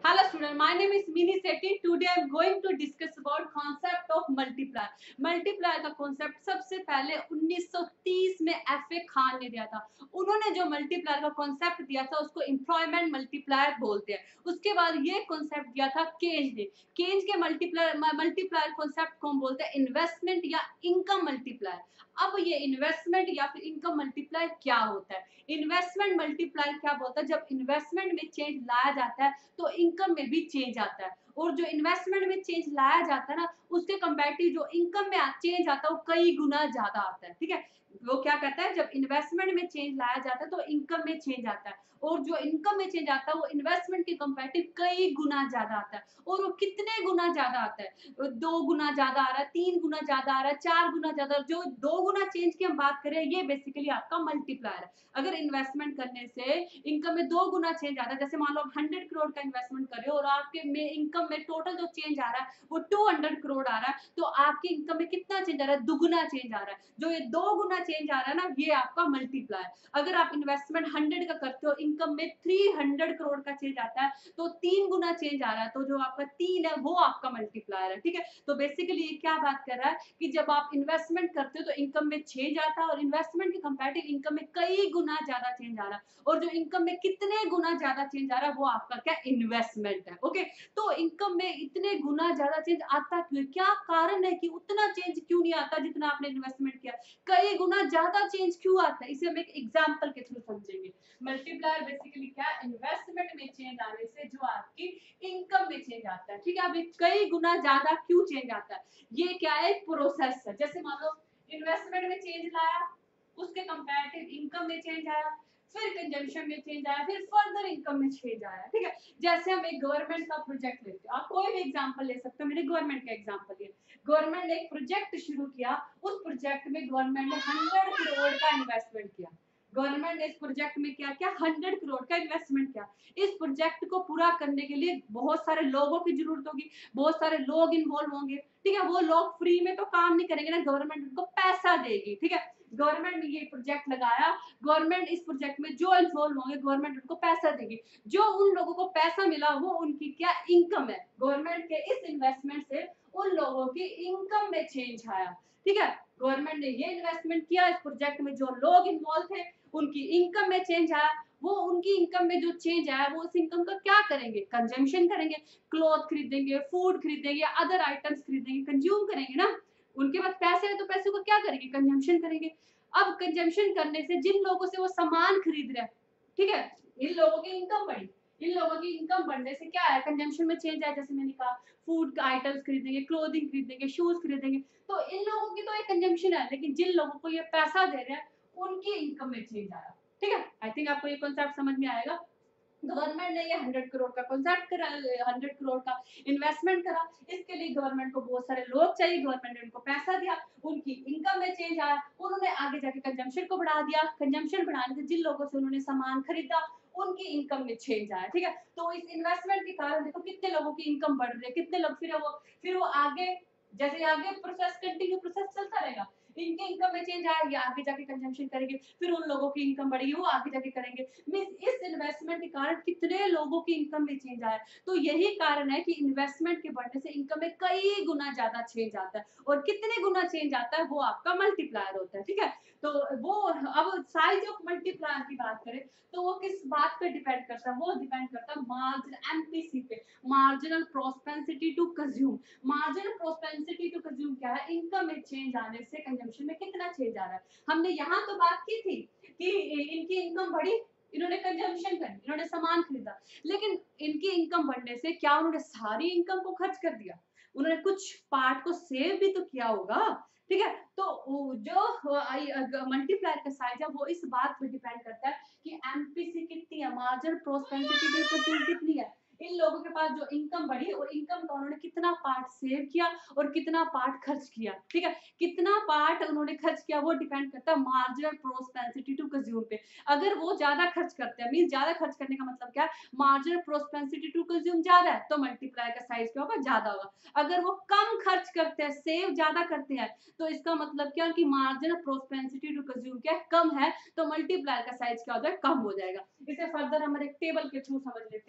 Hello student, my name is Mini Sethi. Today I am going to discuss about concept of multiplier. Multiplier का concept सबसे पहले 1930 में F.A. Khan ने दिया था. उन्होंने जो multiplier का concept दिया था उसको employment multiplier बोलते हैं. उसके बाद ये concept दिया था केज ने. केज के multiplier concept को हम बोलते हैं investment या income multiplier. अब ये इन्वेस्टमेंट या फिर इनकम मल्टीप्लाई क्या होता है? इन्वेस्टमेंट मल्टीप्लाई क्या बोलता है? जब इन्वेस्टमेंट में चेंज लाया जाता है तो इनकम में भी चेंज आता है, और जो इन्वेस्टमेंट में चेंज लाया जाता है ना उसके कंपैरेटिव जो इनकम में चेंज आता है वो कई गुना ज्यादा आता है. ठीक है, वो क्या करता है, जब इन्वेस्टमेंट में चेंज लाया जाता है तो इनकम में चेंज आता है, और जो इनकम में चेंज आता है वो इन्वेस्टमेंट के कंपैरेटिव कई गुना ज्यादा आता है. और वो कितने गुना ज्यादा आता है? 2 गुना ज्यादा आ रहा है, 3 गुना ज्यादा आ रहा है, 4 गुना ज्यादा. जो 2 गुना चेंज की हम बात करें ये बेसिकली आपका मल्टीप्लायर है. अगर इन्वेस्टमेंट करने से इनकम में 2 गुना चेंज आता है, जैसे मान लो आप 100 करोड़ का इन्वेस्टमेंट कर रहे हो और आपके में इनकम में टोटल जो चेंज आ रहा है वो 200 करोड़ आ रहा है, तो आपकी इनकम में कितना चेंज आ रहा है? दुगुना चेंज आ रहा है. जो ये 2 गुना चेंज आ रहा है ना ये आपका मल्टीप्लायर. अगर आप इन्वेस्टमेंट 100 का करते हो, इनकम में 300 करोड़ का चेंज आता है तो 3 गुना चेंज आ रहा है, तो जो आपका 3 है वो आपका मल्टीप्लायर है. ठीक है, तो बेसिकली ये क्या बात कर रहा है कि जब आप इन्वेस्टमेंट करते हो तो इनकम में चेंज आता है, और इन्वेस्टमेंट के कंपैरेटिव इनकम में कई गुना ज्यादा चेंज आ रहा है, और जो इनकम में कितने गुना ज्यादा चेंज आ रहा है वो आपका क्या? इन्वेस्टमेंट है. ओके, तो इनकम में इतने गुना ज्यादा चेंज आता क्यों? क्या कारण है कि उतना चेंज क्यों नहीं आता जितना आपने इन्वेस्टमेंट किया? कई गुना ज्यादा चेंज क्यों आता है? इसे हम एक एग्जांपल के थ्रू समझेंगे. मल्टीप्लायर बेसिकली क्या? इन्वेस्टमेंट में चेंज आने से जो आपकी इनकम में चेंज आता है. ठीक है, अभी कई गुना ज्यादा क्यों चेंज आता है? ये क्या है? प्रोसेस है. जैसे मान लो इन्वेस्टमेंट में चेंज लाया, उसके कंपैरेटिव इनकम में चेंज आया, फिर कंजम्पशन में चेंज आया, फिर फर्दर इनकम में चेंज आया. ठीक है, जैसे हम एक गवर्नमेंट का प्रोजेक्ट लेते हैं, आप कोई भी एग्जांपल ले सकते हो, मेरे गवर्नमेंट का एग्जांपल है. गवर्नमेंट ने एक प्रोजेक्ट शुरू किया, उस प्रोजेक्ट में गवर्नमेंट ने 100 करोड़ का इन्वेस्टमेंट किया. गवर्नमेंट ने इस प्रोजेक्ट में क्या किया? 100 करोड़ का इन्वेस्टमेंट किया. इस प्रोजेक्ट को पूरा करने के लिए बहुत सारे लोगों की जरूरत होगी, बहुत सारे लोग इन्वॉल्व होंगे. ठीक है, वो लोग फ्री में तो काम नहीं करेंगे ना, गवर्नमेंट उनको पैसा देगी. ठीक है, गवर्नमेंट ने ये प्रोजेक्ट लगाया, गवर्नमेंट इस प्रोजेक्ट में जो इन्वॉल्व होंगे गवर्नमेंट उनको पैसा देगी. जो उन लोगों को पैसा मिला वो उनकी क्या? इनकम है. गवर्नमेंट के इस इन्वेस्टमेंट से उन लोगों की इनकम में चेंज आया. ठीक है, गवर्नमेंट ने ये इन्वेस्टमेंट किया, इस प्रोजेक्ट में जो लोग इन्वॉल्व थे उनकी इनकम में चेंज आया. वो उनकी इनकम में जो चेंज आया वो उस इनकम का क्या करेंगे? कंजम्पशन करेंगे, क्लॉथ खरीदेंगे, फूड खरीदेंगे, अदर आइटम्स खरीदेंगे, कंज्यूम करेंगे ना. उनके पास पैसे है तो पैसे को क्या करेंगे? कंजम्पशन करेंगे. अब कंजम्पशन करने से जिन लोगों से वो सामान खरीद रहे हैं, ठीक है, इन लोगों की इनकम बढ़ी. इन लोगों की इनकम बढ़ने से क्या है? कंजम्पशन में चेंज आया. जैसे मैंने कहा फूड का आइटम्स खरीदेंगे, क्लोथिंग खरीदेंगे, शूज खरीदेंगे, तो इन लोगों की तो एक कंजम्पशन है, लेकिन जिन लोगों को ये पैसा दे रहे हैं उनकी इनकम में चेंज आया. ठीक है, आई थिंक आपको ये कॉन्सेप्ट समझ में आएगा. गवर्नमेंट ने ये 100 करोड़ का कॉन्सेप्ट करा, 100 करोड़ का इन्वेस्टमेंट करा. इसके लिए गवर्नमेंट को बहुत सारे लोग चाहिए, गवर्नमेंट ने उनको पैसा दिया, उनकी इनकम में चेंज आया, उन्होंने आगे जाके कंजम्पशन को बढ़ा दिया. कंजम्पशन बढ़ाने से जिन लोगों से उन्होंने सामान खरीदा उनकी इनकम में चेंज आया. ठीक है, तो इस इन्वेस्टमेंट के कारण देखो कितने लोगों की इनकम बढ़ रही है, कितने लोग फिर वो आगे, जैसे आगे प्रोसेस कंटिन्यू प्रोसेस चलता रहेगा. इनके इनकम में चेंज आया, ये आगे जाके कंजम्पशन करेंगे, फिर उन लोगों की इनकम बढ़ेगी, वो आगे जाके करेंगे. मींस इस इन्वेस्टमेंट के कारण कितने लोगों की इनकम में चेंज आया. तो यही कारण है कि इन्वेस्टमेंट के बढ़ने से इनकम में कई गुना ज्यादा चेंज आता है, और कितने गुना चेंज आता है वो आपका मल्टीप्लायर होता है. ठीक है, तो वो अब साइज ऑफ मल्टीप्लायर की बात करें तो वो किस बात पे डिपेंड करता है? वो डिपेंड करता है मार्जिन एमपीसी पे, marginal propensity to consume. Marginal propensity to consume क्या है? इनकम में चेंज आने से कंजम्पशन में कितना चेंज आ रहा है. हमने यहाँ तो बात की थी कि इनकी इनकम बढ़ी, इन्होंने कंजम्पशन करी, इन्होंने सामान खरीदा, लेकिन इनकी इनकम बढ़ने से क्या उन्होंने सारी इनकम को खर्च कर दिया? उन्होंने कुछ पार्ट को सेव भी तो किया होगा. ठीक है, तो जो मल्टीप्लायर का साइज है वो इस बात पे डिपेंड करता है कि एमपीसी कितनी है, मार्जिनल प्रोस्पेंसिटी कितनी है. इन लोगों के पास जो इनकम बढ़ी और इनकम का उन्होंने कितना पार्ट सेव किया और कितना पार्ट खर्च किया. ठीक है, कितना पार्ट उन्होंने खर्च किया वो डिपेंड करता है मार्जिनल प्रोस्पेंसिटी टू कंज्यूम पे. अगर वो ज्यादा खर्च करते हैं, मींस ज्यादा खर्च करने का मतलब क्या है? मार्जिनल प्रोस्पेंसिटी टू कंज्यूम ज्यादा है तो मल्टीप्लाई का साइज क्या होगा? ज्यादा होगा. अगर वो कम खर्च करते हैं, सेव ज्यादा करते हैं, तो इसका मतलब क्या कि मार्जिनल प्रोस्पेंसिटी टू कंज्यूम क्या कम है, तो मल्टीप्लायर का साइज क्या हो जाएगा? कम हो जाएगा. इसे फर्दर हम एक टेबल के थ्रू समझ लेते हैं.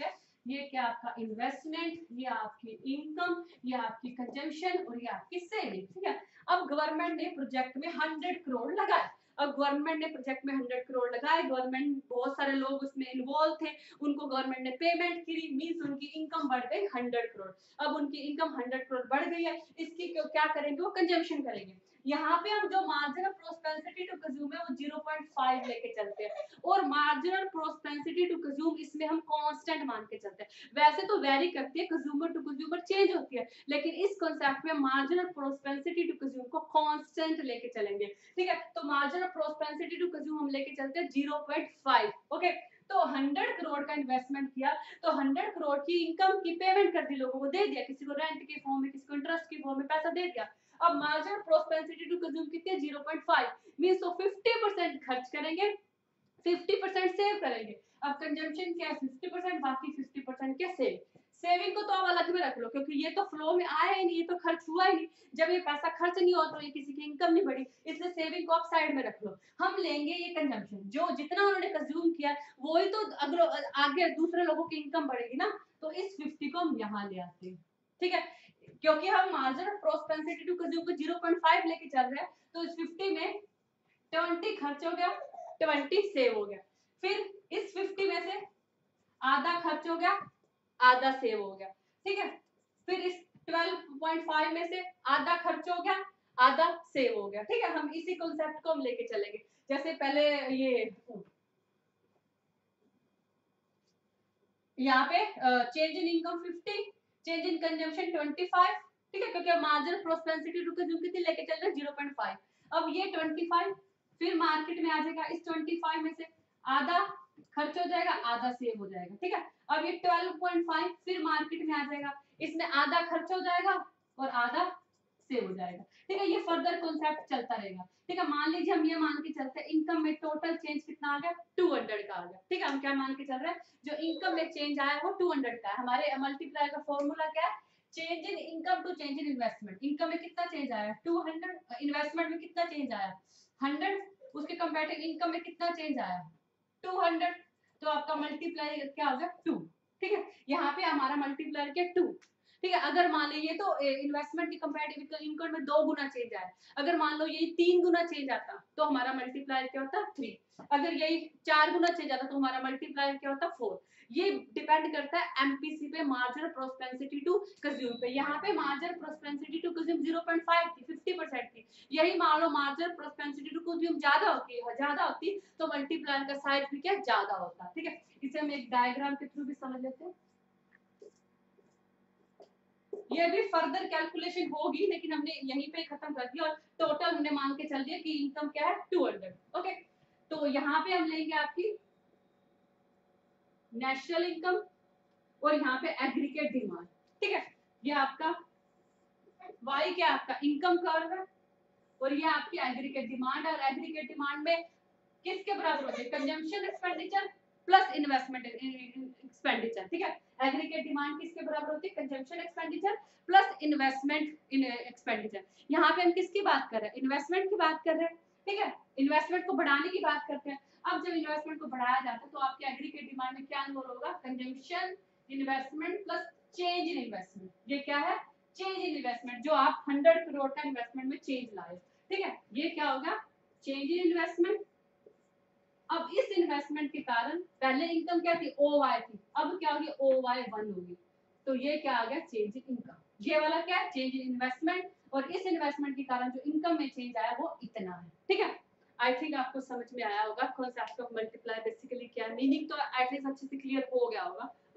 ये क्या आपका इन्वेस्टमेंट, ये आपकी इनकम, ये आपकी कंजम्पशन और ये आपकी सेविंग। ठीक है, अब गवर्नमेंट ने प्रोजेक्ट में 100 करोड़ लगाए। अब गवर्नमेंट ने प्रोजेक्ट में 100 करोड़ लगाए, गवर्नमेंट बहुत सारे लोग उसमें इन्वॉल्व थे, उनको गवर्नमेंट ने पेमेंट की, मींस उनकी इनकम बढ़ गई 100 करोड़। अब उनकी इनकम 100 करोड़ बढ़ गई है, इसकी क्या करेंगे, वो कंजम्पशन करेंगे। यहाँ पे हम जो मार्जिनल प्रोस्पेरिटी टू कंज्यूम है वो 0.5 लेके चलते हैं, और मार्जिनल प्रोस्पेरिटी टू कंज्यूम इसमें हम कांस्टेंट मान के चलते हैं। वैसे तो वेरी करती है, कंज्यूमर टू कंज्यूमर चेंज होती है, लेकिन इस कॉन्सेप्ट में मार्जिनल प्रोस्पेरिटी टू कंज्यूम को कांस्टेंट लेके चलेंगे। ठीक है, तो मार्जिनल प्रोस्पेरिटी टू कंज्यूम हम लेके चलते हैं 0.5। ओके, तो 100 करोड़ का इन्वेस्टमेंट किया, तो 100 करोड़ की इनकम की पेमेंट कर दी, लोगों को दे दिया, किसी को रेंट के फॉर्म में, किसी को इंटरेस्ट के फॉर्म में पैसा दे दिया। अब मार्जिनल प्रोस्पेरिटी टू कंज्यूम कितनी है, 0.5, मींस तो 50% खर्च करेंगे, 50% सेव करेंगे। अब कंजम्पशन क्या है, 50%, बाकी 50% क्या सेव। सेविंग को तो आप अलग में रख लो, क्योंकि ये तो फ्लो में आया ही नहीं, ये तो खर्च हुआ ही नहीं। जब ये पैसा खर्च नहीं हुआ तो ये किसी की इनकम नहीं बढ़ी, इसलिए सेविंग को आप साइड में रख लो। हम लेंगे ये कंजम्पशन, जो जितना उन्होंने कंज्यूम किया वही तो आगे दूसरे लोगों की इनकम बढ़ेगी ना, तो इस 50 को हम यहाँ ले आते हैं। ठीक है, क्योंकि हम मार्जिनल प्रोस्पेरिटी टू कंज्यूम को 0.5 लेके चल रहे हैं, तो इस 50 में 20 खर्च हो गया, 20 सेव हो गया। फिर इस 50 में से आधा खर्च हो गया, आधा सेव हो गया। ठीक है, फिर इस 12.5 में से आधा खर्च हो गया, आधा सेव हो गया। ठीक है, हम इसी कॉन्सेप्ट को हम लेके चलेंगे। जैसे पहले ये यहाँ पे change in income 50, change in consumption 25। ठीक है, क्योंकि मार्जिनल प्रोस्पेरिटी टू कंज्यूम कितनी लेके चल रहे हैं, 0.5। अब ये 25 फिर मार्केट में आ जाएगा, इस 25 में से आधा खर्च हो जाएगा, आधा सेव हो जाएगा। ठीक है, अब ये 12.5 फिर मार्केट में आ जाएगा, इसमें आधा खर्च हो जाएगा और आधा सेव हो जाएगा। ठीक है, ये फर्दर कॉन्सेप्ट चलता रहेगा। ठीक है, मान लीजिए हम ये मान के चलते हैं इनकम में टोटल चेंज कितना आ गया, 200 का आ गया। ठीक है, हम क्या मान के चल रहे हैं, जो इनकम में चेंज आया वो 200 का है। हमारे मल्टीप्लाई का फॉर्मूला क्या है, change in income to change in investment. Income में कितना चेंज आया, 200, इन्वेस्टमेंट में कितना चेंज आया, 100, उसके कंपैरेटिव इनकम में कितना चेंज आया, 200, तो आपका मल्टीप्लाई क्या हो गया, 2। ठीक है, यहाँ पे हमारा मल्टीप्लायर क्या, 2। ठीक है, अगर मान लीजिए तो इन्वेस्टमेंट की कंपैरेटिव इनकम में 2 गुना चेंज आया, अगर मान लो यही 3 गुना चेंज आता तो हमारा मल्टीप्लायर क्या होता, 3। अगर यही 4 गुना चेंज आता तो हमारा मल्टीप्लायर क्या होता, 4। ये डिपेंड करता है एमपीसी पे, मार्जिनल प्रोस्पेरिटी टू कंज्यूम पे। यहाँ पे मार्जिनल प्रोस्पेरिटी टू कंज्यूम 0.5 थी, 50% थी। यही मान लो मार्जिनल प्रोस्पेरिटी टू कंज्यूम ज्यादा होती तो मल्टीप्लायर का साइज भी क्या ज्यादा होता। ठीक है, इसे हम एक डायग्राम के थ्रू भी समझ लेते हैं। ये भी फर्दर कैलकुलेशन होगी, लेकिन हमने यहीं पे खत्म कर दिया और टोटल हमने मान के चल दिया कि इनकम क्या है, 200। ओके, तो यहाँ पे हम लेंगे आपकी नेशनल इनकम और यहाँ पे एग्रीगेट डिमांड। ठीक है, ये आपका वाई क्या आपका इनकम कर्व है और ये आपकी एग्रीगेट डिमांड है। और एग्रीगेट डिमांड में किसके बराबर होती है, consumption expenditure plus investment expenditure. ठीक है, एग्रीगेट डिमांड किसके बराबर होती है, consumption expenditure plus investment expenditure. यहाँ पे हम किसकी बात कर रहे हैं, इन्वेस्टमेंट की बात कर रहे हैं। ठीक है, इन्वेस्टमेंट को बढ़ाने की बात करते हैं। अब जब इन्वेस्टमेंट को बढ़ाया जाता है तो आपके एग्रीगेट डिमांड में क्या इन्वॉल्व होगा, consumption, investment plus change in investment. ये क्या है, चेंज इन इन्वेस्टमेंट, जो आप 100 करोड़ का इन्वेस्टमेंट में चेंज लाए। ठीक है, ये क्या होगा, चेंज इन इन्वेस्टमेंट। अब इस इन्वेस्टमेंट के कारण पहले इनकम क्या थी, OY थी, अब क्या होगी, OY1 होगी। तो ये क्या आ गया, चेंज इन इनकम। ये वाला क्या है, चेंज इन इन्वेस्टमेंट, और इस इन्वेस्टमेंट के कारण जो इनकम में चेंज आया वो इतना है। ठीक है, आई थिंक आपको समझ में आया होगा कॉन्सेप्ट ऑफ मल्टीप्लाई बेसिकली क्या मीनिंग, तो एटलीस्ट अच्छे से क्लियर हो गया होगा।